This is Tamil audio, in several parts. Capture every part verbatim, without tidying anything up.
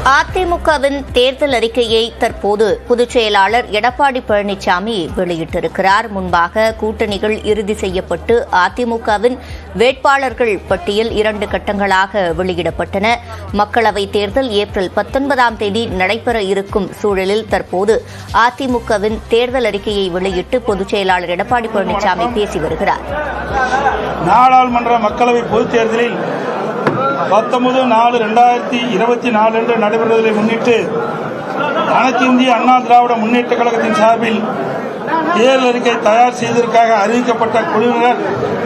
அதிமுகவின் தேர்தல் அறிக்கையை தற்போது பொதுச் செயலாளர் எடப்பாடி பழனிசாமி வெளியிட்டிருக்கிறார். முன்பாக கூட்டணிகள் இறுதி செய்யப்பட்டு அதிமுகவின் வேட்பாளர்கள் பட்டியல் இரண்டு கட்டங்களாக வெளியிடப்பட்டன. மக்களவைத் தேர்தல் ஏப்ரல் பத்தொன்பதாம் தேதி நடைபெற இருக்கும் சூழலில் தற்போது அதிமுகவின் தேர்தல் அறிக்கையை வெளியிட்டு பொதுச் செயலாளர் எடப்பாடி பழனிசாமி பேசி வருகிறார். நாடாளுமன்ற மக்களவை பொதுத் தேர்தலில் பத்தொன்பது நாலு இரண்டாயிரத்தி இருபத்தி நாலு அன்று நடைபெறுவதை முன்னிட்டு அனைத்து இந்திய அண்ணா திராவிட முன்னேற்ற கழகத்தின் சார்பில் தேர்தல் அறிக்கை தயார் செய்வதற்காக அறிவிக்கப்பட்ட குழுவினர்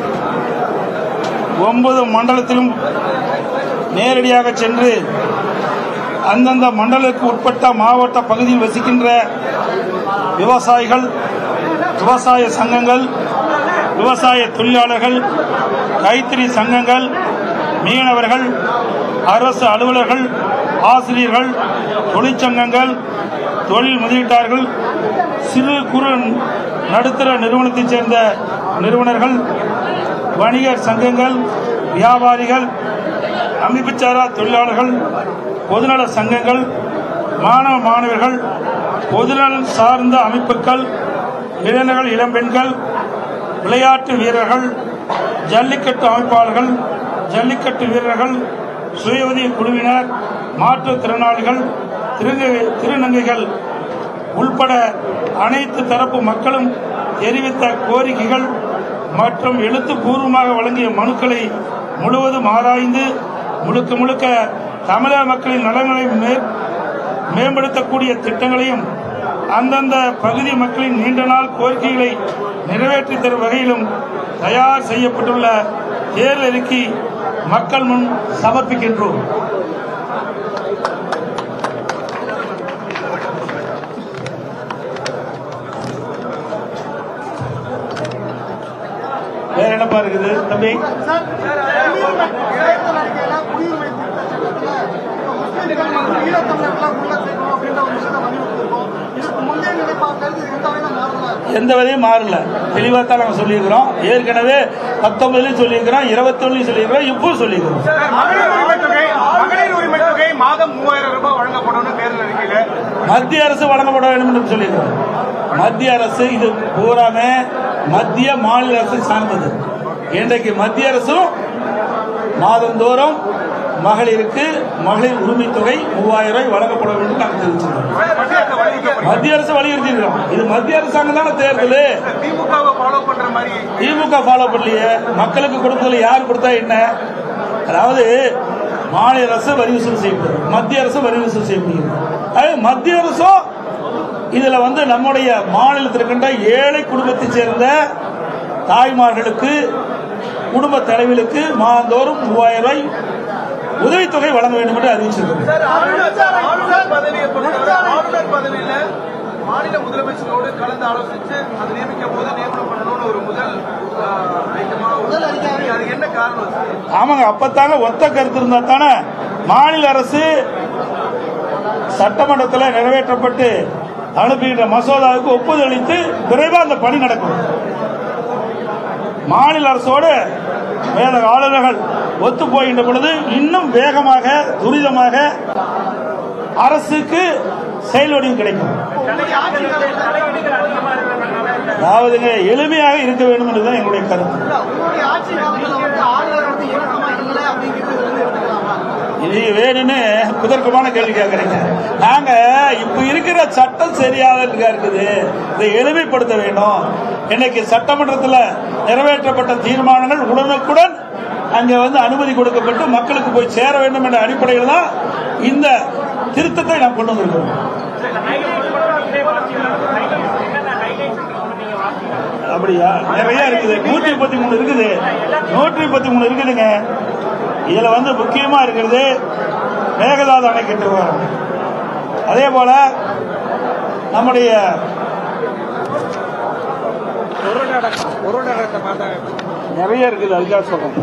ஒன்பது மண்டலத்திலும் நேரடியாக சென்று அந்தந்த மண்டலத்திற்கு உட்பட்ட மாவட்ட பகுதியில் வசிக்கின்ற விவசாயிகள், விவசாய சங்கங்கள், விவசாய தொழிலாளர்கள், கைத்தறி சங்கங்கள், மீனவர்கள், அரசு அலுவலர்கள், ஆசிரியர்கள், தொழிற்சங்கங்கள், தொழில் முதலீட்டாளர்கள், சிறு குறு நடுத்தர நிறுவனத்தைச் சேர்ந்த நிறுவனர்கள், வணிகர் சங்கங்கள், வியாபாரிகள், அமைப்புச்சாரா தொழிலாளர்கள், பொதுநல சங்கங்கள், மாணவ மாணவர்கள், பொதுநலன் சார்ந்த அமைப்புகள், இளைஞர்கள், இளம்பெண்கள், விளையாட்டு வீரர்கள், ஜல்லிக்கட்டு அமைப்பாளர்கள், ஜல்லிக்கட்டு வீரர்கள், சுய உதவி குழுவினர், மாற்றுத்திறனாளிகள், திருநங்கைகள் உள்பட அனைத்து தரப்பு மக்களும் தெரிவித்த கோரிக்கைகள் மற்றும் எழுத்துப்பூர்வமாக வழங்கிய மனுக்களை முழுவதும் ஆராய்ந்து முழுக்க முழுக்க தமிழக மக்களின் நலன்களை மேம்படுத்தக்கூடிய திட்டங்களையும் அந்தந்த பகுதி மக்களின் நீண்ட நாள் கோரிக்கைகளை நிறைவேற்றி தரும் வகையிலும் தயார் செய்யப்பட்டுள்ள தேர்தல் அறிக்கை மக்கள் முன் சமர்ப்பிக்கின்றோம். வேற என்னப்பா இருக்குது தம்பி? எந்த வரையும் மாறல, தெளிவா தான் நாங்க சொல்லியிருக்கிறோம். ஏற்கனவே பத்தொன்பதுலயும் சொல்லியிருக்கிறோம், இருபத்தி ஒண்ணுலயும் சொல்லியிருக்கிறோம், இப்போ சொல்லியிருக்கிறோம். மாதம் மூவாயிரம் ரூபாய் வழங்கப்படும் தேர்தல் அறிக்கையில மத்திய அரசு வழங்கப்பட வேண்டும் என்று சொல்லியிருக்கிறோம். மத்திய அரசு இது பூராமே மத்திய மாநில அரசு சார்ந்தது. இன்றைக்கு மத்திய அரசும் மாதந்தோறும் மகளிருக்கு மகளிர் உரிமை தொகை மூவாயிரம் ரூபாய் வழங்கப்பட வேண்டும் நாங்கள் தெரிவிச்சிருக்கோம். மத்திய அரசு வலியுறுத்திருக்கிறோம். இது மத்திய அரசாங்கம் தானே தேர்தல். திமுக ஃபாலோ பண்ணலையே. மக்களுக்கு கொடுப்பதில் யார் கொடுத்தா என்ன? அதாவது மாநில அரசு வரி வசூல் செய்யப்படுது, மத்திய அரசு வரி வசூல் செய்யப்படுகிறது. அது மத்திய அரசும் இதுல வந்து நம்முடைய மாநிலத்தில் இருக்கின்ற ஏழை குடும்பத்தைச் சேர்ந்த தாய்மார்களுக்கு, குடும்ப தலைவர்களுக்கு மாதந்தோறும் மூவாயிரம் ரூபாய் உதவித்தொகை வழங்க வேண்டும் என்று அறிவிச்சிருக்கிறது. மாநில முதலமைச்சரோடு கலந்து ஆலோசித்து அது நியமிக்கும் போது நியமனம் பண்ணணும்னு ஒரு முதல் அது என்ன காரணம்? ஆமாங்க, அப்பத்தாங்க ஒத்த கருத்து இருந்தா தானே மாநில அரசு சட்டமன்றத்தில் நிறைவேற்றப்பட்டு அனுப்புகின்ற மசோதாவுக்கு ஒப்புதல் அளித்து விரைவாக அந்த பணி நடக்கும். மாநில அரசோடு வேத ஆளுநர்கள் ஒத்து போகின்ற பொழுது இன்னும் வேகமாக துரிதமாக அரசுக்கு செயல்வடிவு கிடைக்கும். அதாவது எளிமையாக இருக்க வேண்டும் என்றுதான் எங்களுடைய கருத்து. இது வேணும்னு குதர்க்கமான கேள்வி கேட்கறீங்க. நாங்க இப்ப இருக்கிற சட்டம் சரியாக இருக்குது, இதை எளிமைப்படுத்த வேண்டும். இன்னைக்கு சட்டமன்றத்தில் நிறைவேற்றப்பட்ட தீர்மானங்கள் உடனுக்குடன் அங்கே வந்து அனுமதி கொடுக்கப்பட்டு மக்களுக்கு போய் சேர வேண்டும் என்ற அடிப்படையில் தான் இந்த திருத்தத்தை நாம் கொண்டு வந்திருக்கிறோம். அப்படியா? நிறைய இருக்குது. நூற்றி முப்பத்தி மூணு இருக்குது நூற்றி முப்பத்தி மூணு இருக்குதுங்க. இதுல வந்து முக்கியமா இருக்கிறது மேகதாது அணைக்கட்டு விவகாரம். அதே போல நம்முடைய நிறைய இருக்குது. அதுக்காக சொல்றோம்.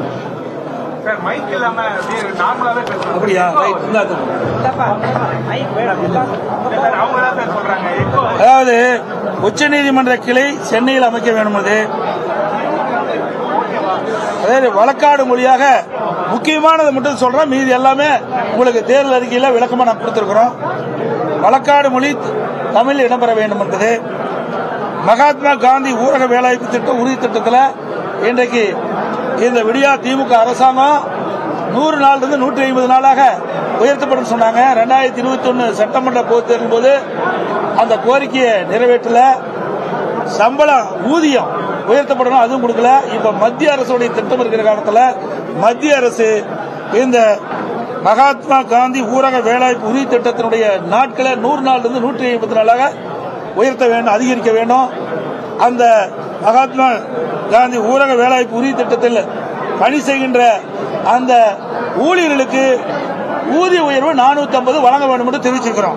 அதாவது உச்ச நீதிமன்ற கிளை சென்னையில் அமைக்க வேண்டும். அது வழக்காடு மொழியாக முக்கியமானதை மட்டும் சொல்றேன், மீதி எல்லாமே உங்களுக்கு தேர்தல் அறிக்கையில் விளக்கமா நான் கொடுத்திருக்கிறோம். வழக்காடு மொழி தமிழ் இடம்பெற வேண்டும் என்பது, மகாத்மா காந்தி ஊரக வேலைவாய்ப்பு திட்டம் உறுதி திட்டத்தில் இன்றைக்கு இந்த விடியா திமுக அரசாங்கம் நூறு நாள் இருந்து நூற்றி ஐம்பது நாளாக உயர்த்தப்படும் சொன்னாங்க. ரெண்டாயிரத்தி இருபத்தி ஒன்னு சட்டமன்ற பொதுத் தேர்தல் போது அந்த கோரிக்கையை நிறைவேற்றல. சம்பளம் ஊதியம் உயர்த்தப்படணும், அதுவும் கொடுக்கல. இப்ப மத்திய அரசுடைய திட்டம் இருக்கிற காலத்தில் மத்திய அரசு இந்த மகாத்மா காந்தி ஊரக வேலைவாய்ப்பு உறுதி திட்டத்தினுடைய நாட்களை நூறு நாள் இருந்து நூற்றி ஐம்பது நாளாக உயர்த்த வேண்டும், அதிகரிக்க வேண்டும். அந்த மகாத்மா காந்தி ஊரக வேலைவாய்ப்பு உறுதி திட்டத்தில் பணி செய்கின்ற அந்த ஊழியர்களுக்கு ஊதிய உயர்வு நானூத்தி ஐம்பது வழங்க வேண்டும் என்று தெரிவிச்சிருக்கிறோம்.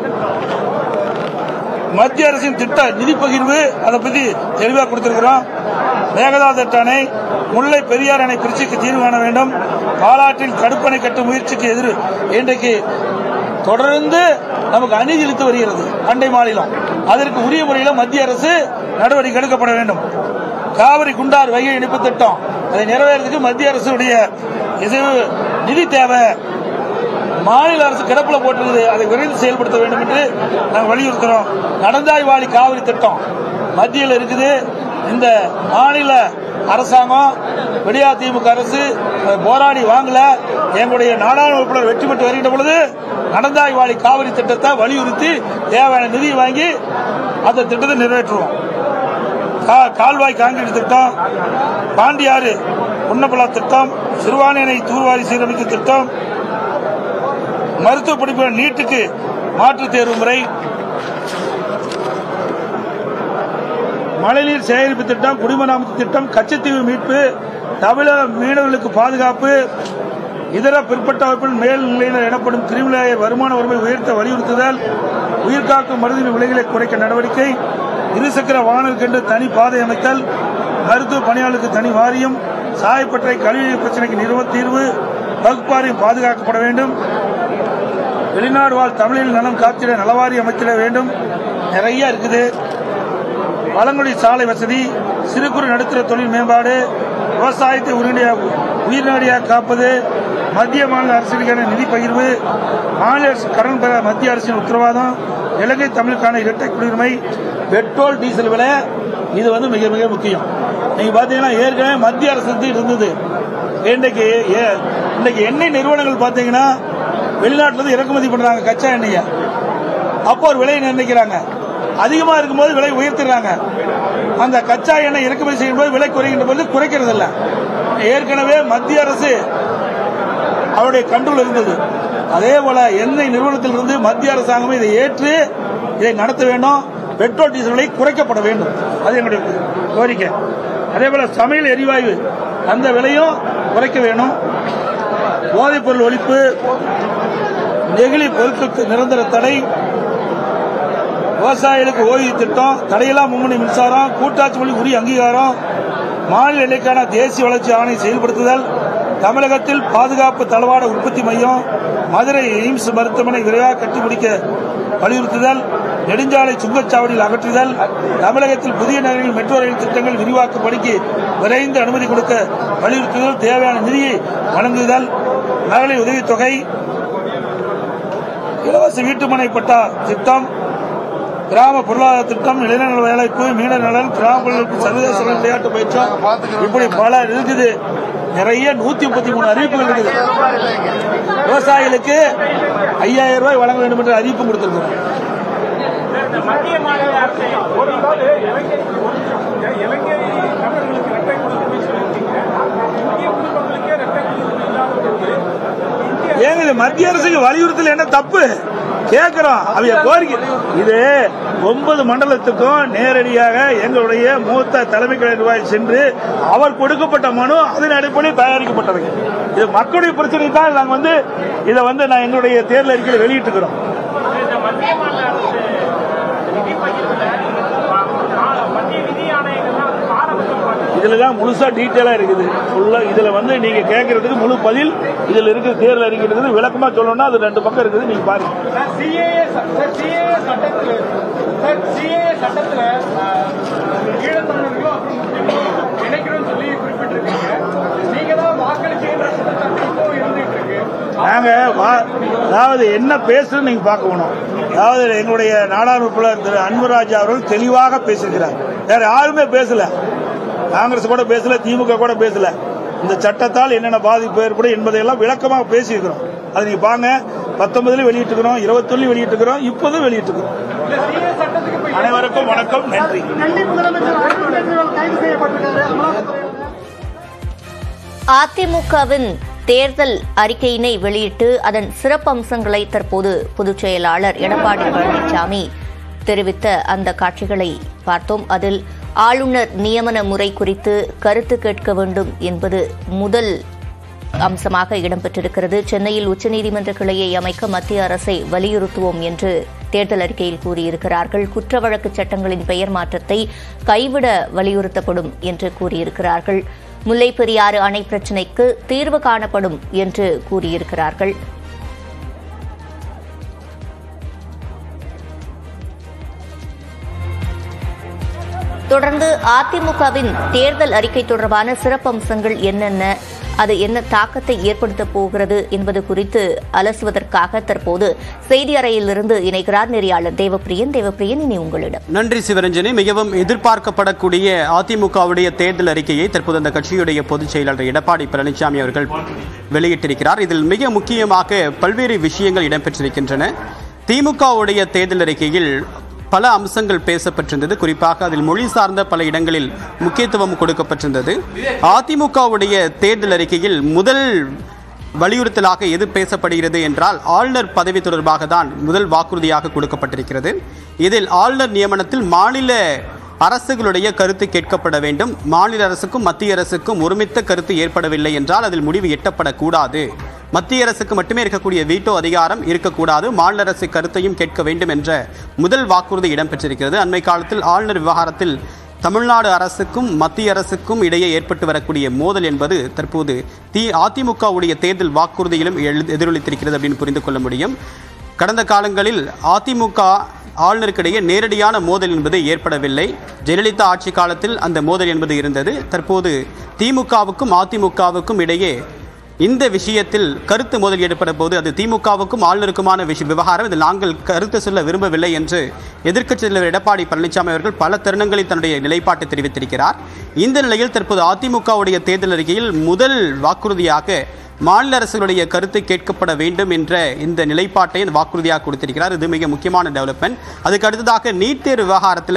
மத்திய அரசின் திட்ட நிதி பகிர்வு அதை பத்தி தெளிவாக கொடுத்திருக்கிறோம். மேகதாது அணை, முல்லை பெரியார் அணை பிரச்சனைக்கு தீர்வு காண வேண்டும். பாலாற்றில் தடுப்பணை கட்டும் முயற்சிக்கு எதிர் இன்றைக்கு தொடர்ந்து நமக்கு அநீதி இழுத்து வருகிறது அண்டை மாநிலம். அதற்கு உரிய முறையில் மத்திய அரசு நடவடிக்கை எடுக்கப்பட வேண்டும். காவிரி குண்டார் வைகை இணைப்பு திட்டம் அதை நிறைவேறதுக்கு மத்திய அரசுடைய நிதி தேவை. மாநில அரசு கிடப்பில் போட்டிருக்குது, அதை விரைந்து செயல்படுத்த வேண்டும் என்று நாங்கள் வலியுறுத்துறோம். நடந்தாய் வாழி காவிரி திட்டம் மத்தியில் இருக்குது. இந்த மாநில அரசாங்கம் விடியா திமுக அரசு போராடி வாங்கல. எங்களுடைய நாடாளுமன்ற உறுப்பினர் வெற்றி பெற்று வருகின்ற பொழுது நடந்தாய் வாழி காவிரி திட்டத்தை வலியுறுத்தி தேவையான நிதியை வாங்கி அந்த திட்டத்தை நிறைவேற்றுவோம். கால்வாய் காங்கிரீட் திட்டம், பாண்டியாறு உன்னப்பலா திட்டம், சிறுவாணி அணை தூர்வாரி சீரமைக்கும் திட்டம், மருத்துவ படிப்பு நீட்டுக்கு மாற்று தேர்வு முறை, மழைநீர் சேகரிப்பு திட்டம், குடிமராமத்து திட்டம், கச்சத்தீவு மீட்பு, தமிழக மீனவர்களுக்கு பாதுகாப்பு, இதர பிற்பட்ட வகுப்பில் மேல்நிலையினர் எனப்படும் கிரிமினல் வருமான வரம்பை உயர்த்த வலியுறுத்துதல், உயிர்காக்கும் மருந்தின் விலைகளை குறைக்க நடவடிக்கை, இருசக்கர வாகனங்களுக்கு தனி பாதை அமைத்தல், மருத்துவ பணியாளருக்கு தனி வாரியம், சாயப்பட்டறை கழிவு பிரச்சனைக்கு நிறுவ தீர்வு, வகுப்பாரியம் பாதுகாக்கப்பட வேண்டும், வெளிநாடு வாழ் தமிழில் நலம் காத்திட நலவாரி அமைத்திட வேண்டும். நிறைய இருக்குது. வளங்குடி சாலை வசதி, சிறு குறு நடுத்தர தொழில் மேம்பாடு, விவசாயத்தை உயிர்நாடியாக காப்பது, மத்திய மாநில அரசுக்கான நிதி பகிர்வு, மாநில அரசு கடன் பெற மத்திய அரசின் உத்தரவாதம், இலங்கை தமிழுக்கான இரட்டை குடியுரிமை, பெட்ரோல் டீசல் விலை, இது வந்து மிக மிக முக்கியம். நீங்க பாத்தீங்கன்னா ஏற்கனவே மத்திய அரசு இருந்தது. இன்றைக்கு இன்றைக்கு எண்ணெய் நிறுவனங்கள் பாத்தீங்கன்னா வெளிநாட்டில இருந்து இறக்குமதி பண்றாங்க கச்சா எண்ணெயை. அப்போ ஒரு விலையை நிர்ணயிக்கிறாங்க, அதிகமா இருக்கும்போது விலை உயர்த்துறாங்க. அந்த கச்சா எண்ணெய் இறக்குமதி செய்யும் போது விலை குறைகின்ற போது குறைக்கிறது இல்லை. ஏற்கனவே மத்திய அரசு அவருடைய கண்ட்ரோல் இருந்தது. அதே போல எண்ணெய் நிறுவனத்திலிருந்து மத்திய அரசாங்கம் இதை ஏற்று இதை நடத்த வேண்டும். பெட்ரோல் டீசல் விலை குறைக்கப்பட வேண்டும், அது எங்களுடைய கோரிக்கை. அதே போல சமையல் எரிவாயு அந்த விலையும் குறைக்க வேண்டும். போதைப் பொருள் ஒழிப்பு, நெகிழி பொருட்களுக்கு நிரந்தர தடை, விவசாயிகளுக்கு ஓய்வு திட்டம், தடையில்லா மும்முனை மின்சாரம், கூட்டாட்சி மொழி உரிய அங்கீகாரம், மாநில எல்லைக்கான தேசிய வளர்ச்சி ஆணை செயல்படுத்துதல், தமிழகத்தில் பாதுகாப்பு தளவாட உற்பத்தி மையம், மதுரை எய்ம்ஸ் மருத்துவமனை விரைவாக கட்டி முடிக்க வலியுறுத்துதல், நெடுஞ்சாலை சுங்கச்சாவடியில் அகற்றுதல், தமிழகத்தில் புதிய நகரில் மெட்ரோ ரயில் திட்டங்கள் விரிவாக்க பணிக்கு விரைந்து அனுமதி கொடுக்க வலியுறுத்துதல், தேவையான நிதியை வழங்குதல், மகளிர் உதவித்தொகை, இலவச வீட்டுமனை பட்டா திட்டம், கிராம பொருளாதார திட்டம், இளைஞர்கள் வேலைப்பு, மீனவர் நலன், கிராமங்களுக்கு சர்வதேச விளையாட்டு பயிற்சம், இப்படி பல இருக்குது. நிறைய நூத்தி முப்பத்தி மூணு அறிவிப்புகள் இருக்குது. விவசாயிகளுக்கு ஐயாயிரம் ரூபாய் வழங்க வேண்டும் என்ற அறிவிப்பு கொடுத்திருக்கிறோம். மத்திய மாநில அரசு ஒரு நாள் இலங்கை தமிழர்களுக்கு ரெட்டை கொடுத்து சொல்லியிருக்கீங்க. இந்திய குடும்பங்களுக்கே ரெட்டை கொடுத்து இல்லாத ஏங்க மத்திய அரசுக்கு வலியுறுத்தல் என்ன தப்பு கேட்கிறோம். அவங்க கோரிக்கை இது ஒன்பது மண்டலத்துக்கும் நேரடியாக எங்களுடைய மூத்த தலைமை கழக நிர்வாகி சென்று அவர் கொடுக்கப்பட்ட மனு அதன் அடிப்படையில் தயாரிக்கப்பட்டது. இது மக்களுடைய பிரச்சனை தான். நாங்கள் வந்து இதை வந்து நான் எங்களுடைய தேர்தல் அறிக்கையில் வெளியிட்டுக்கிறோம். இதுலதான் முழுசா டீட்டெயிலா இருக்குது. இதுல வந்து நீங்க கேட்கறதுக்கு முழு பதில் இதுல இருக்கு. தேர்தல் அறிக்கிறது விளக்கமா சொல்லணும்னா அது ரெண்டு பக்கம் இருக்குது, நீங்க பாருங்க. சட்டத்துல ஈழத்தமிழர்களும் இணைக்கணும்னு சொல்லி குறிப்பிட்டிருக்கீங்க. நீங்க தான் வாக்களிக்கின்ற நாங்கள் அதாவது என்ன பேசுன்னு நீங்கள் பார்க்கணும். அதாவது எங்களுடைய நாடாளுமன்ற திரு அன்புராஜா அவர்கள் தெளிவாக பேசியிருக்கிறார். வேற யாருமே பேசல, காங்கிரஸ் கூட பேசல, திமுக கூட பேசல. இந்த சட்டத்தால் என்னென்ன பாதிப்பு ஏற்படும் என்பதையெல்லாம் விளக்கமாக பேசியிருக்கிறோம். அதை நீங்க பாருங்க, பத்தொன்பதுல வெளியிட்டிருக்கிறோம், இருபத்தொன்னு வெளியிட்டிருக்கிறோம், இப்போதும் வெளியிட்டிருக்கிறோம். அனைவருக்கும் வணக்கம், நன்றி. அதிமுகவின் தேர்தல் அறிக்கையினை வெளியிட்டு அதன் சிறப்பம்சங்களை தற்போது பொதுச் செயலாளர் எடப்பாடி பழனிசாமி தெரிவித்த அந்த காட்சிகளை பார்த்தோம். அதில் ஆளுநர் நியமன முறை குறித்து கருத்து கேட்க வேண்டும் என்பது முதல் அம்சமாக இடம்பெற்றிருக்கிறது. சென்னையில் உச்சநீதிமன்ற கிளையை அமைக்க மத்திய அரசை வலியுறுத்துவோம் என்று தேர்தல் அறிக்கையில் கூறியிருக்கிறார்கள். குற்ற வழக்கு சட்டங்களின் பெயர் மாற்றத்தை கைவிட வலியுறுத்தப்படும் என்று கூறியிருக்கிறார்கள். முல்லைப் பெரியாறு அணை பிரச்சினைக்கு தீர்வு காணப்படும் என்று கூறியிருக்கிறார்கள். தொடர்ந்து அதிமுகவின் தேர்தல் அறிக்கை தொடர்பான சிறப்பம்சங்கள் என்னென்ன, அது என்ன தாக்கத்தை ஏற்படுத்தப் போகிறது என்பது குறித்து அலசுவதற்காக தற்போது செய்தி அறையிலிருந்து இணைகிறார் நெறியாளர் தேவப்பிரியன். தேவப்பிரியன், இனி உங்களிடம். நன்றி சிவரஞ்சனி. மிகவும் எதிர்பார்க்கப்படக்கூடிய அதிமுகவுடைய தேர்தல் அறிக்கையை தற்போது அந்த கட்சியுடைய பொதுச் செயலாளர் எடப்பாடி பழனிசாமி அவர்கள் வெளியிட்டிருக்கிறார். இதில் மிக முக்கியமாக பல்வேறு விஷயங்கள் இடம்பெற்றிருக்கின்றன. திமுகவுடைய தேர்தல் அறிக்கையில் பல அம்சங்கள் பேசப்பட்டிருந்தது. குறிப்பாக அதில் மொழி சார்ந்த பல இடங்களில் முக்கியத்துவம் கொடுக்கப்பட்டிருந்தது. அதிமுகவுடைய தேர்தல் அறிக்கையில் முதல் வலியுறுத்தலாக எது பேசப்படுகிறது என்றால் ஆளுநர் பதவி தொடர்பாக தான் முதல் வாக்குறுதியாக கொடுக்கப்பட்டிருக்கிறது. இதில் ஆளுநர் நியமனத்தில் மாநில அரசுகளுடைய கருத்து கேட்கப்பட வேண்டும். மாநில அரசுக்கும் மத்திய அரசுக்கும் ஒருமித்த கருத்து ஏற்படவில்லை என்றால் அதில் முடிவு எட்டப்படக்கூடாது. மத்திய அரசுக்கு மட்டுமே இருக்கக்கூடிய வீட்டோ அதிகாரம் இருக்கக்கூடாது, மாநில அரசு கருத்தையும் கேட்க வேண்டும் என்ற முதல் வாக்குறுதி இடம்பெற்றிருக்கிறது. அண்மை காலத்தில் ஆளுநர் விவகாரத்தில் தமிழ்நாடு அரசுக்கும் மத்திய அரசுக்கும் இடையே ஏற்பட்டு வரக்கூடிய மோதல் என்பது தற்போது தி அதிமுகவுடைய தேர்தல் வாக்குறுதியிலும் எதிரொலித்திருக்கிறது அப்படின்னு புரிந்து கொள்ள முடியும். கடந்த காலங்களில் அதிமுக ஆளுநருக்கிடையே நேரடியான மோதல் என்பது ஏற்படவில்லை. ஜெயலலிதா ஆட்சி காலத்தில் அந்த மோதல் என்பது இருந்தது. தற்போது திமுகவுக்கும் அதிமுகவுக்கும் இடையே இந்த விஷயத்தில் கருத்து மோதல் ஏற்பட போது அது திமுகவுக்கும் ஆளுநருக்குமான விஷய விவகாரம். இதில் நாங்கள் கருத்து சொல்ல விரும்பவில்லை என்று எதிர்க்கட்சித் தலைவர் எடப்பாடி பழனிசாமி அவர்கள் பல தருணங்களில் தன்னுடைய நிலைப்பாட்டை தெரிவித்திருக்கிறார். இந்த நிலையில் தற்போது அதிமுகவுடைய தேர்தல் அறிக்கையில் முதல் வாக்குறுதியாக மாநில அரசுகளுடைய கருத்து கேட்கப்பட வேண்டும் என்ற இந்த நிலைப்பாட்டை அந்த வாக்குறுதியாக கொடுத்திருக்கிறார். இது மிக முக்கியமான டெவலப்மெண்ட். அதுக்கு அடுத்ததாக நீட் தேர்வு விவகாரத்தில்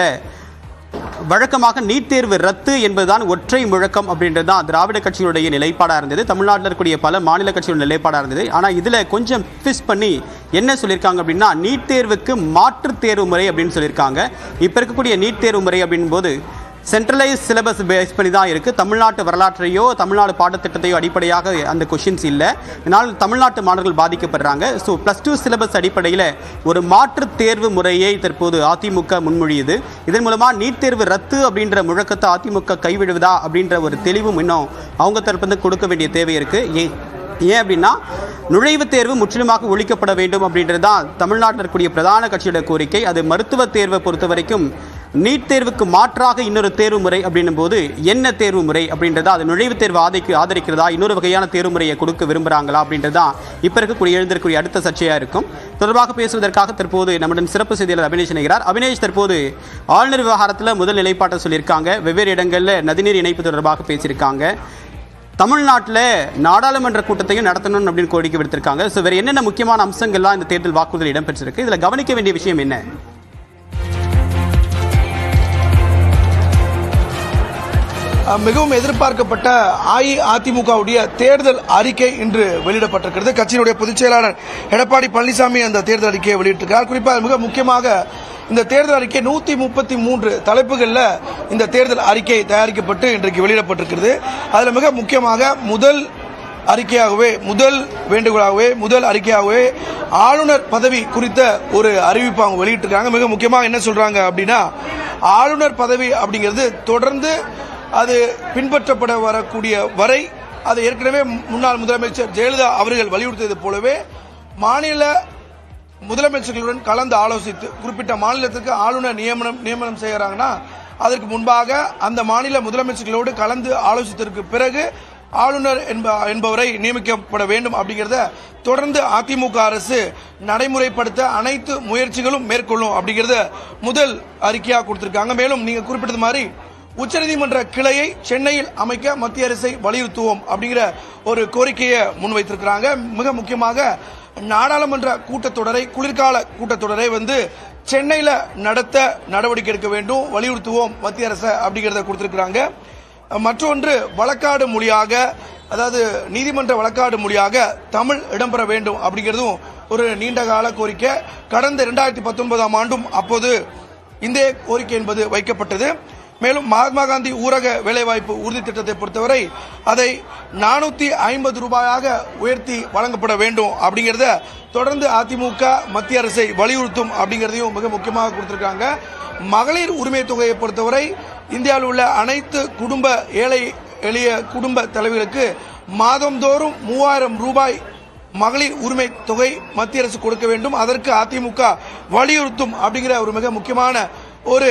வழக்கமாக நீட் தேர்வு ரத்து என்பதுதான் ஒற்றை முழக்கம் அப்படின்றது தான் திராவிட கட்சிகளுடைய நிலைப்பாடாக இருந்தது. தமிழ்நாட்டில் இருக்கக்கூடிய பல மாநில கட்சிகளுடைய நிலைப்பாடாக இருந்தது. ஆனால் இதில் கொஞ்சம் ட்விஸ்ட் பண்ணி என்ன சொல்லியிருக்காங்க அப்படின்னா நீட் தேர்வுக்கு மாற்று தேர்வு முறை அப்படின்னு சொல்லியிருக்காங்க. இப்போ இருக்கக்கூடிய நீட் தேர்வு முறை அப்படின் போது சென்ட்ரலைஸ் சிலபஸ் பேஸ் பண்ணி தான் இருக்குது. தமிழ்நாட்டு வரலாற்றையோ தமிழ்நாடு பாடத்திட்டத்தையோ அடிப்படையாக அந்த கொஷின்ஸ் இல்லை. இதனால் தமிழ்நாட்டு மாணவர்கள் பாதிக்கப்படுறாங்க. ஸோ ப்ளஸ் டூ சிலபஸ் அடிப்படையில் ஒரு மாற்று தேர்வு முறையை தற்போது அதிமுக முன்மொழியுது. இதன் மூலமாக நீட் தேர்வு ரத்து அப்படின்ற முழக்கத்தை அதிமுக கைவிடுவதா அப்படின்ற ஒரு தெளிவும் இன்னும் அவங்க தரப்பு கொடுக்க வேண்டிய தேவை இருக்குது. ஏன் அப்படின்னா நுழைவுத் தேர்வு முற்றிலுமாக ஒழிக்கப்பட வேண்டும் அப்படின்றது தான் தமிழ்நாட்டில் இருக்கக்கூடிய பிரதான கட்சியோட கோரிக்கை. அது மருத்துவ தேர்வை பொறுத்த வரைக்கும் நீட் தேர்வுக்கு மாற்றாக இன்னொரு தேர்வு முறை அப்படின்னும் போது என்ன தேர்வு முறை அப்படின்றதா, அது நுழைவுத் தேர்வு ஆதரிக்க ஆதரிக்கிறதா, இன்னொரு வகையான தேர்வு முறையை கொடுக்க விரும்புகிறாங்களா அப்படின்றதான் இப்போ இருக்கக்கூடிய எழுந்திருக்கக்கூடிய அடுத்த சர்ச்சையாக இருக்கும். தொடர்பாக பேசுவதற்காக தற்போது நம்முடன் சிறப்பு செய்தியாளர் அபினேஷ் இணைகிறார். அபினேஷ், தற்போது ஆளுநர் விவகாரத்தில் முதல் நிலைப்பாட்டை சொல்லியிருக்காங்க. வெவ்வேறு இடங்களில் நதிநீர் இணைப்பு தொடர்பாக பேசியிருக்காங்க. தமிழ்நாட்டில் நாடாளுமன்ற கூட்டத்தையும் நடத்தணும் அப்படின்னு கோரிக்கை விடுத்திருக்காங்க. ஸோ வேறு என்னென்ன முக்கியமான அம்சங்கள்லாம் இந்த தேர்தல் வாக்குறுதியில் இடம்பெற்றிருக்கு? இதில் கவனிக்க வேண்டிய விஷயம் என்ன? மிகவும் எதிர்பார்க்கப்பட்ட அஇஅதிமுகவுடைய தேர்தல் அறிக்கை இன்று வெளியிடப்பட்டிருக்கிறது. கட்சியினுடைய பொதுச் செயலாளர் எடப்பாடி பழனிசாமி அந்த தேர்தல் அறிக்கையை வெளியிட்டிருக்கிறார். குறிப்பாக மிக முக்கியமாக இந்த தேர்தல் அறிக்கை நூத்தி முப்பத்தி மூன்று தலைப்புகளில் இந்த தேர்தல் அறிக்கை தயாரிக்கப்பட்டு இன்றைக்கு வெளியிடப்பட்டிருக்கிறது. அதில் மிக முக்கியமாக முதல் அறிக்கையாகவே முதல் வேண்டுகோளாகவே முதல் அறிக்கையாகவே ஆளுநர் பதவி குறித்த ஒரு அறிவிப்பு அவங்க வெளியிட்டிருக்காங்க. மிக முக்கியமாக என்ன சொல்றாங்க அப்படின்னா, ஆளுநர் பதவி அப்படிங்கிறது தொடர்ந்து அது பின்பற்றப்பட வரக்கூடிய வரை அது ஏற்கனவே முன்னாள் முதலமைச்சர் ஜெயலலிதா அவர்கள் வலியுறுத்தியது போலவே மாநில முதலமைச்சர்களுடன் கலந்து ஆலோசித்து குறிப்பிட்ட மாநிலத்துக்கு ஆளுநர் நியமனம் நியமனம் செய்யறாங்கன்னா அதற்கு முன்பாக அந்த மாநில முதலமைச்சர்களோடு கலந்து ஆலோசித்ததற்கு பிறகு ஆளுநர் என்பவரை நியமிக்கப்பட வேண்டும் அப்படிங்கிறத தொடர்ந்து அதிமுக அரசு நடைமுறைப்படுத்த அனைத்து முயற்சிகளும் மேற்கொள்ளும் அப்படிங்கிறத முதல் அறிக்கையாக கொடுத்திருக்காங்க. மேலும் நீங்க குறிப்பிட்டது மாதிரி உச்சநீதிமன்ற கிளையை சென்னையில் அமைக்க மத்திய அரசை வலியுறுத்துவோம் அப்படிங்கிற ஒரு கோரிக்கையை முன்வைத்திருக்கிறாங்க. மிக முக்கியமாக நாடாளுமன்ற கூட்டத்தொடரை குளிர்கால கூட்டத்தொடரை வந்து சென்னையில் நடத்த நடவடிக்கை எடுக்க வேண்டும், வலியுறுத்துவோம் மத்திய அரசு அப்படிங்கிறத கொடுத்திருக்கிறாங்க. மற்றொன்று வழக்காடு மொழியாக, அதாவது நீதிமன்ற வழக்காடு மொழியாக தமிழ் இடம்பெற வேண்டும் அப்படிங்கிறதும் ஒரு நீண்டகால கோரிக்கை. கடந்த இரண்டாயிரத்தி பத்தொன்பதாம் ஆண்டும் அப்போது இந்த கோரிக்கை என்பது வைக்கப்பட்டது. மேலும் மகாத்மா காந்தி ஊரக வேலைவாய்ப்பு உறுதி திட்டத்தை பொறுத்தவரை அதை நானூத்தி ஐம்பது ரூபாயாக உயர்த்தி வழங்கப்பட வேண்டும் அப்படிங்கிறத தொடர்ந்து அதிமுக மத்திய அரசை வலியுறுத்தும் அப்படிங்கிறதையும் மிக முக்கியமாக கொடுத்திருக்காங்க. மகளிர் உரிமை தொகையை பொறுத்தவரை இந்தியாவில் உள்ள அனைத்து குடும்ப ஏழை எளிய குடும்ப தலைவர்களுக்கு மாதந்தோறும் மூவாயிரம் ரூபாய் மகளிர் உரிமை தொகை மத்திய அரசு கொடுக்க வேண்டும், அதற்கு அதிமுக வலியுறுத்தும் அப்படிங்கிற ஒரு மிக முக்கியமான ஒரு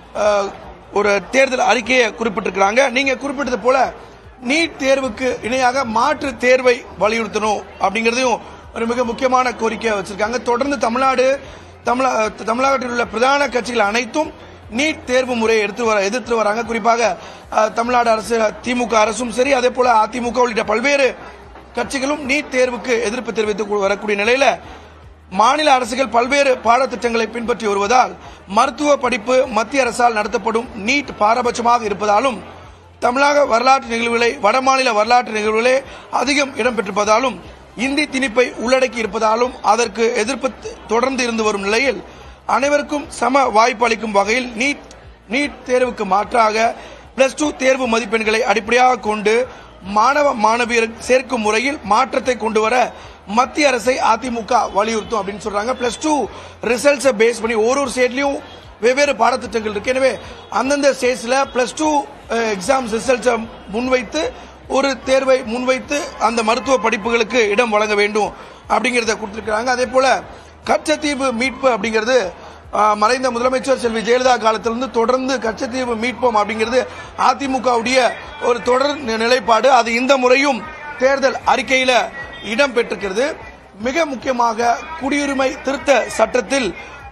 ஒரு தேர்தல் அறிக்கையை குறிப்பிட்டிருக்கிறாங்க. நீங்க குறிப்பிட்டது போல நீட் தேர்வுக்கு இணையாக மாற்று தேர்வை வலியுறுத்தணும் அப்படிங்கிறதையும் ஒரு மிக முக்கியமான கோரிக்கையை வச்சிருக்காங்க. தொடர்ந்து தமிழ்நாடு தமிழ்நாட்டில் உள்ள பிரதான கட்சிகள் அனைத்தும் நீட் தேர்வு முறையை எடுத்து வர எதிர்த்து வராங்க. குறிப்பாக தமிழ்நாடு அரசு திமுக அரசும் சரி, அதே போல அதிமுக உள்ளிட்ட பல்வேறு கட்சிகளும் நீட் தேர்வுக்கு எதிர்ப்பு தெரிவித்து வரக்கூடிய நிலையில மாநில அரசுகள் பல்வேறு பாடத்திட்டங்களை பின்பற்றி வருவதால் மருத்துவ படிப்பு மத்திய அரசால் நடத்தப்படும் நீட் பாரபட்சமாக இருப்பதாலும் தமிழக வரலாற்று நிகழ்வுகளை வடமாநில வரலாற்று நிகழ்வுகளே அதிகம் இடம்பெற்றிருப்பதாலும் இந்தி திணிப்பை உள்ளடக்கி இருப்பதாலும் அதற்கு எதிர்ப்பு தொடர்ந்து இருந்து வரும் நிலையில் அனைவருக்கும் சம வாய்ப்பு அளிக்கும் வகையில் நீட் நீட் தேர்வுக்கு மாற்றாக பிளஸ் டூ தேர்வு மதிப்பெண்களை அடிப்படையாக கொண்டு மாணவ மாணவியர் சேர்க்கும் முறையில் மாற்றத்தை கொண்டு வர மத்திய அரசை அதிமுக வலியுறுத்தும் அப்படின்னு சொல்றாங்க. பிளஸ் டூ ரிசல்ட்ஸை பேஸ் பண்ணி ஒரு ஒரு ஸ்டேட்லயும் வெவ்வேறு பாடத்திட்டங்கள் இருக்கு. எனவே அந்தந்த ஸ்டேட்ஸ்ல பிளஸ் டூ எக்ஸாம்ஸ் ரிசல்ட்ஸை முன்வைத்து ஒரு தேர்வை முன்வைத்து அந்த மருத்துவ படிப்புகளுக்கு இடம் வழங்க வேண்டும் அப்படிங்கிறத கொடுத்திருக்கிறாங்க. அதே போல கச்சத்தீவு மீட்பு அப்படிங்கிறது மறைந்த முதலமைச்சர் செல்வி ஜெயலலிதா காலத்திலிருந்து தொடர்ந்து கச்சத்தீவு மீட்போம் அப்படிங்கிறது அதிமுகவுடைய ஒரு தொடர் நிலைப்பாடு. அது இந்த முறையும் தேர்தல் அறிக்கையில இடம் பெற்றிருக்கிறது. மிக முக்கியமாக குடியுரிமை திருத்த சட்டத்தில்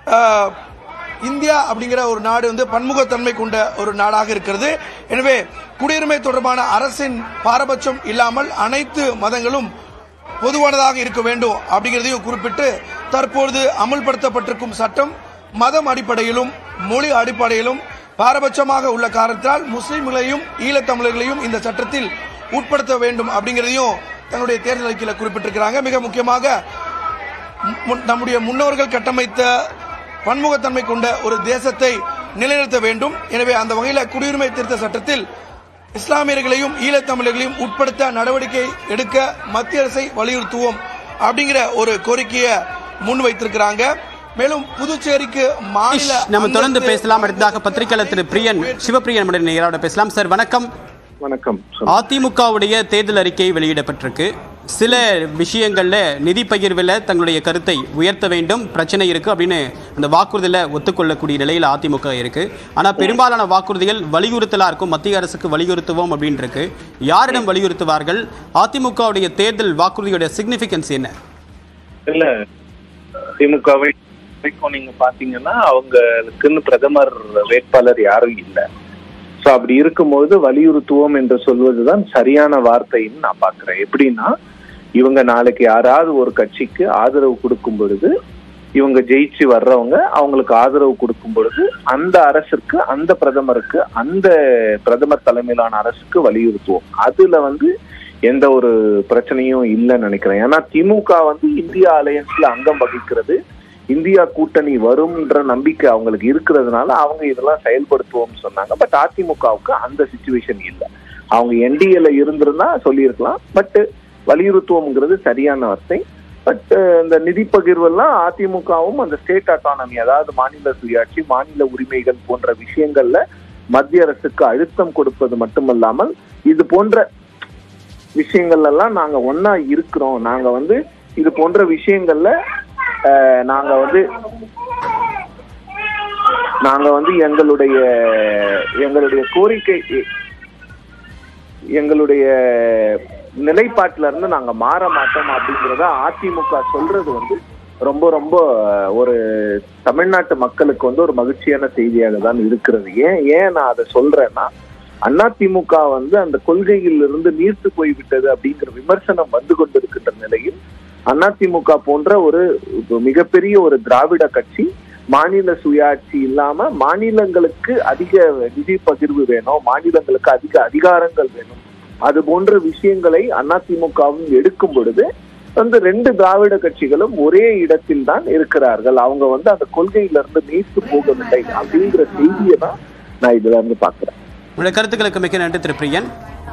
இந்தியா அப்படிங்கிற ஒரு நாடு வந்து பன்முகத்தன்மை கொண்ட ஒரு நாடாக இருக்கிறது. எனவே குடியுரிமை தொடர்பான அரசின் பாரபட்சம் இல்லாமல் அனைத்து மதங்களும் பொதுவானதாக இருக்க வேண்டும் அப்படிங்கிறதையும் குறிப்பிட்டு தற்போது அமல்படுத்தப்பட்டிருக்கும் சட்டம் மதம் அடிப்படையிலும் மொழி அடிப்படையிலும் பாரபட்சமாக உள்ள காரணத்தால் முஸ்லிம்களையும் ஈழத்தமிழர்களையும் இந்த சட்டத்தில் உட்படுத்த வேண்டும் அப்படிங்கிறதையும் தன்னுடைய தேர்தல் அறிக்கையில் குறிப்பிட்டிருக்கிறாங்க. மிக முக்கியமாக நம்முடைய முன்னோர்கள் கட்டமைத்த பன்முகத்தன்மை கொண்ட ஒரு தேசத்தை நிலைநிறுத்த வேண்டும். எனவே அந்த வகையில் குடியுரிமை திருத்த சட்டத்தில் இஸ்லாமியர்களையும் ஈழத்தமிழர்களையும் உட்படுத்த நடவடிக்கை எடுக்க மத்திய அரசை வலியுறுத்துவோம் அப்படிங்கிற ஒரு கோரிக்கையை முன்வைத்திருக்கிறாங்க. மேலும் புதுச்சேரிக்கு மாநில நம்ம தொடர்ந்து பேசலாம். அடுத்ததாக பத்திரிகையாளர் திரு பிரியன் சிவபிரியன் நேரோட பேசலாம். சார் வணக்கம். வணக்கம். அதிமுகவுடைய தேர்தல் அறிக்கை வெளியிடப்பட்டிருக்கு. சில விஷயங்கள்ல நிதி பகிர்வில் தங்களுடைய கருத்தை உயர்த்த வேண்டும், பிரச்சனை இருக்கு அப்படின்னு அந்த வாக்குறுதியில ஒத்துக்கொள்ளக்கூடிய நிலையில் அதிமுக இருக்கு. ஆனா பெரும்பாலான வாக்குறுதிகள் வலியுறுத்தலா இருக்கும், மத்திய அரசுக்கு வலியுறுத்துவோம் அப்படின்னு இருக்கு. யாரிடம் வலியுறுத்துவார்கள்? அதிமுகவுடைய தேர்தல் வாக்குறுதியோட சிக்னிபிகன்ஸ் என்ன? இல்ல, திமுகவை நீங்க பாத்தீங்கன்னா அவங்களுக்குன்னு பிரதமர் வேட்பாளர் யாரும் இல்லை. சோ அப்படி இருக்கும்போது வலியுறுத்துவோம் என்று சொல்வதுதான் சரியான வார்த்தைன்னு நான் பாக்குறேன். எப்படின்னா, இவங்க நாளைக்கு யாராவது ஒரு கட்சிக்கு ஆதரவு கொடுக்கும் பொழுது, இவங்க ஜெயிச்சு வர்றவங்க அவங்களுக்கு ஆதரவு கொடுக்கும் பொழுது அந்த அரசுக்கு, அந்த பிரதமருக்கு, அந்த பிரதமர் தலைமையிலான அரசுக்கு வலியுறுத்துவோம். அதுல வந்து எந்த ஒரு பிரச்சனையும் இல்லைன்னு நினைக்கிறேன். ஏன்னா திமுக வந்து இந்தியா அலையன்ஸ்ல அங்கம் வகிக்கிறது, இந்தியா கூட்டணி வரும்ன்ற நம்பிக்கை அவங்களுக்கு இருக்கிறதுனால அவங்க இதெல்லாம் செயல்படுத்துவோம்னு சொன்னாங்க. பட் அதிமுகவுக்கு அந்த சிச்சுவேஷன் இல்லை. அவங்க என்டிஏல இருந்திருந்தா சொல்லியிருக்கலாம். பட் வலியுறுத்துவோம்ங்கிறது சரியான வார்த்தை. பட் இந்த நிதி பகிர்வெல்லாம் அதிமுகவும் அந்த ஸ்டேட் அட்டானமி, அதாவது மாநில சுயாட்சி, மாநில உரிமைகள் போன்ற விஷயங்கள்ல மத்திய அரசுக்கு அழுத்தம் கொடுப்பது மட்டுமல்லாமல் இது போன்ற விஷயங்கள்ல எல்லாம் நாங்க ஒன்னா இருக்கிறோம், நாங்க வந்து இது போன்ற விஷயங்கள்ல நாங்க வந்து நாங்க வந்து எங்களுடைய எங்களுடைய கோரிக்கை எங்களுடைய நிலைப்பாட்டில இருந்து நாங்க மாற மாட்டோம் அப்படிங்கிறத அதிமுக சொல்றது வந்து ரொம்ப ரொம்ப ஒரு தமிழ்நாட்டு மக்களுக்கு வந்து ஒரு மகிழ்ச்சியான செய்தியாக தான் இருக்கிறது. ஏன் ஏன் நான் அதை சொல்றேன்னா, அதிமுக வந்து அந்த கொள்கையில் இருந்து நீர்த்து போய்விட்டது அப்படிங்கிற விமர்சனம் வந்து கொண்டிருக்கின்ற நிலையில் அதிமுக போன்ற ஒரு மிகப்பெரிய ஒரு திராவிட கட்சி மாநில சுயாட்சி இல்லாம மாநிலங்களுக்கு அதிக நிதி பகிர்வு வேணும், மாநிலங்களுக்கு அதிக அதிகாரங்கள் வேணும், அது போன்ற விஷயங்களை அதிமுகவும் எடுக்கும் பொழுது வந்து ரெண்டு திராவிட கட்சிகளும் ஒரே இடத்தில் தான் இருக்கிறார்கள். அவங்க வந்து அந்த கொள்கையிலிருந்து நீர்த்து போகவில்லை அப்படிங்கிற செய்தியை தான் நான் இதுல இருந்து பாக்குறேன். உங்களுடைய கருத்துக்களுக்கு மிக்க நன்றி திரு பிரியன்.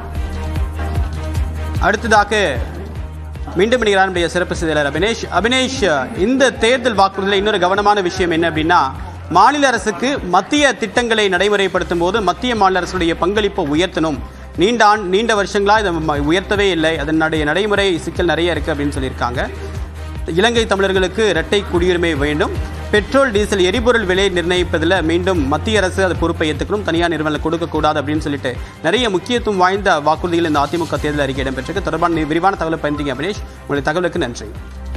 அடுத்ததாக மீண்டும் நம்முடைய சிறப்பு செய்தியாளர் அபினேஷ். அபினேஷ், இந்த தேர்தல் வாக்குறுதியில் இன்னொரு கவனமான விஷயம் என்ன அப்படின்னா, மாநில அரசுக்கு மத்திய திட்டங்களை நடைமுறைப்படுத்தும் போது மத்திய மாநில அரசுடைய பங்களிப்பை உயர்த்தணும். நீண்ட ஆண் நீண்ட வருஷங்களா இதை உயர்த்தவே இல்லை, அதனுடைய நடைமுறை சிக்கல் நிறைய இருக்கு அப்படின்னு சொல்லியிருக்காங்க. இலங்கை தமிழர்களுக்கு இரட்டை குடியுரிமை வேண்டும், பெட்ரோல் டீசல் எரிபொருள் விலை நிர்ணயிப்பதில் மீண்டும் மத்திய அரசு அது பொறுப்பை ஏற்றுக்கணும், தனியார் நிறுவனம் கொடுக்கக்கூடாது அப்படின்னு சொல்லிட்டு நிறைய முக்கியத்துவம் வாய்ந்த வாக்குறுதிகள் இந்த அதிமுக தேர்தல் அறிக்கை இடம்பெற்றிருக்கு. தொடர்பான விரிவான தகவலை பயந்தீங்க அபினேஷ். உங்களுடைய தகவலுக்கு நன்றி.